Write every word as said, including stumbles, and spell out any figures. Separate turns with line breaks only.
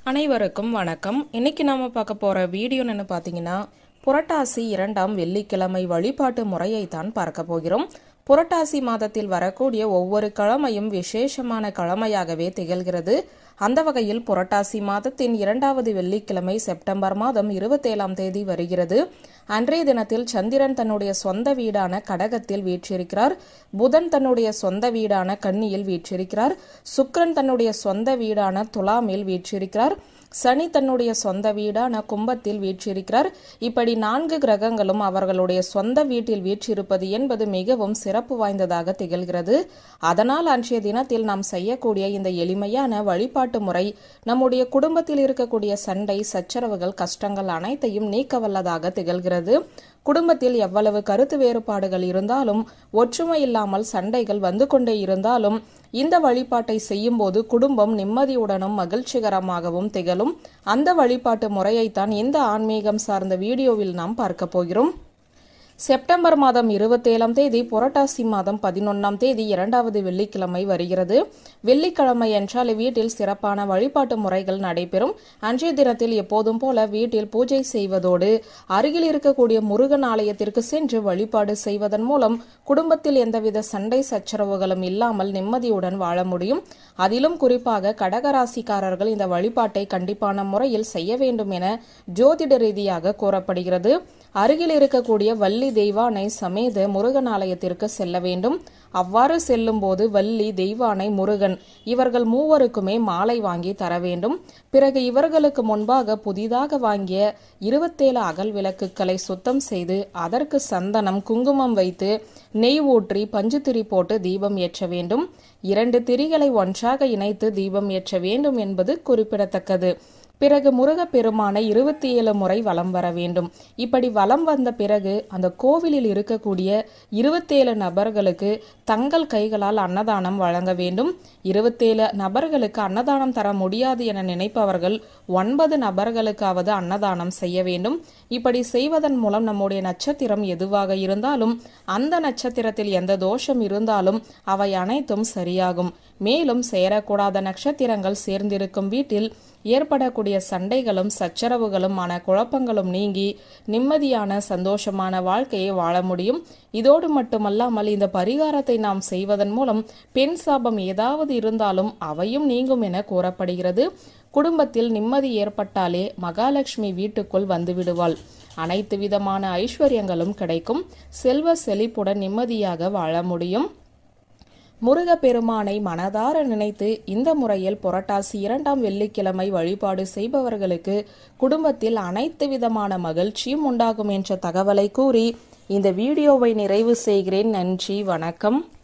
அனைவருக்கும் வணக்கம். இன்னைக்கு நாம பார்க்க போற வீடியோ என்ன பார்த்தீங்கன்னா, புரட்டாசி இரண்டாம் வெள்ளிக்கிழமை வழிபாட்டு முறையை தான் பார்க்க போகிறோம். புரட்டாசி மாதத்தில் வரக்கூடிய ஒவ்வொரு கிழமையும் விசேஷமான கிழமையாகவே திகழ்கிறது. அந்த வகையில் புரட்டாசி மாதத்தின் இரண்டாவது வெள்ளிக்கிழமை செப்டம்பர் மாதம் இருபத்தேழாம் தேதி வருகிறது. அன்றைய தினத்தில் சந்திரன் தன்னுடைய சொந்த வீடான கடகத்தில் வீற்றிருக்கிறார். புதன் தன்னுடைய சொந்த வீடான கன்னியில் வீற்றிருக்கிறார். சுக்கிரன் தன்னுடைய சொந்த வீடான துலாமில் வீற்றிருக்கிறார். சனி தன்னுடைய சொந்த வீடான கும்பத்தில் வீற்றிருக்கிறார். இப்படி நான்கு கிரகங்களும் அவர்களுடைய சொந்த வீட்டில் வீற்றிருப்பது என்பது மிகவும் சிறப்பு வாய்ந்ததாக திகழ்கிறது. அதனால் அன்றைய தினத்தில் நாம் செய்யக்கூடிய இந்த எளிமையான வழிபாட்டு முறை நம்முடைய குடும்பத்தில் இருக்கக்கூடிய சண்டை, சச்சரவுகள், கஷ்டங்கள் அனைத்தையும் நீக்க வல்லதாக திகழ்கிறது. குடும்பத்தில் எவ்வளவு கருத்து வேறுபாடுகள் இருந்தாலும், ஒற்றுமை இல்லாமல் சண்டைகள் வந்து கொண்டே இருந்தாலும், இந்த வழிபாட்டை செய்யும் போது குடும்பம் நிம்மதியுடனும் மகிழ்ச்சிகரமாகவும் திகழும். அந்த வழிபாட்டு முறையைத்தான் இந்த ஆன்மீகம் சார்ந்த வீடியோவில் நாம் பார்க்க போகிறோம். செப்டம்பர் மாதம் இருபத்தேழாம் தேதி புரட்டாசி மாதம் பதினொன்னாம் தேதி இரண்டாவது வெள்ளிக்கிழமை வருகிறது. வெள்ளிக்கிழமை என்றால் வீட்டில் சிறப்பான வழிபாட்டு முறைகள் நடைபெறும். அன்றைய தினத்தில் எப்போதும் போல வீட்டில் பூஜை செய்வதோடு அருகில் இருக்கக்கூடிய முருகன் ஆலயத்திற்கு சென்று வழிபாடு செய்வதன் மூலம் குடும்பத்தில் எந்தவித சண்டை சச்சரவுகளும் இல்லாமல் நிம்மதியுடன் வாழ முடியும். அதிலும் குறிப்பாக கடகராசிக்காரர்கள் இந்த வழிபாட்டை கண்டிப்பான முறையில் செய்ய வேண்டும் என ஜோதிட ரீதியாக கூறப்படுகிறது. அருகில் இருக்கக்கூடிய வள்ளி தெய்வானை சமேத முருகன் ஆலயத்திற்கு செல்ல வேண்டும். அவ்வாறு செல்லும் போது வள்ளி, தெய்வானை, முருகன் இவர்கள் மூவருக்குமே மாலை வாங்கி தர வேண்டும். பிறகு இவர்களுக்கு முன்பாக புதிதாக வாங்கிய இருபத்தேழு அகல் விளக்குகளை சுத்தம் செய்து அதற்கு சந்தனம், குங்குமம் வைத்து நெய் ஊற்றி பஞ்சுத்திரி போட்டு தீபம் ஏற்ற வேண்டும். இரண்டு திரிகளை ஒன்றாக இணைத்து தீபம் ஏற்ற வேண்டும் என்பது குறிப்பிடத்தக்கது. பிறகு முருகப்பெருமானை இருபத்தி ஏழு முறை வலம் வர வேண்டும். இப்படி வலம் வந்த பிறகு அந்த கோவிலில் இருக்கக்கூடிய இருபத்தேழு நபர்களுக்கு தங்கள் கைகளால் அன்னதானம் வழங்க வேண்டும். இருபத்தேழு நபர்களுக்கு அன்னதானம் தர முடியாது என நினைப்பவர்கள் ஒன்பது நபர்களுக்காவது அன்னதானம் செய்ய வேண்டும். இப்படி செய்வதன் மூலம் நம்முடைய நட்சத்திரம் எதுவாக இருந்தாலும், அந்த நட்சத்திரத்தில் எந்த தோஷம் இருந்தாலும் அவை அனைத்தும் சரியாகும். மேலும் சேரக்கூடாத நட்சத்திரங்கள் சேர்ந்திருக்கும் வீட்டில் ஏற்படக்கூடிய சண்டைகளும் சச்சரவுகளும் மன குழப்பங்களும் நீங்கி நிம்மதியான சந்தோஷமான வாழ்க்கையை வாழ முடியும். இதோடு மட்டுமல்லாமல் இந்த பரிகாரத்தை நாம் செய்வதன் மூலம் பெண் சாபம் ஏதாவது இருந்தாலும் அவையும் நீங்கும் என கூறப்படுகிறது. குடும்பத்தில் நிம்மதி ஏற்பட்டாலே மகாலட்சுமி வீட்டுக்குள் வந்து விடுவாள். அனைத்து விதமான ஐஸ்வர்யங்களும் கிடைக்கும். செல்வ செழிப்புடன் நிம்மதியாக வாழ முடியும். முருகப்பெருமானை மனதார நினைத்து இந்த முறையில் புரட்டாசி இரண்டாம் வெள்ளிக்கிழமை வழிபாடு செய்பவர்களுக்கு குடும்பத்தில் அனைத்து விதமான மகிழ்ச்சியும் உண்டாகும் என்ற தகவலை கூறி இந்த வீடியோவை நிறைவு செய்கிறேன். நன்றி, வணக்கம்.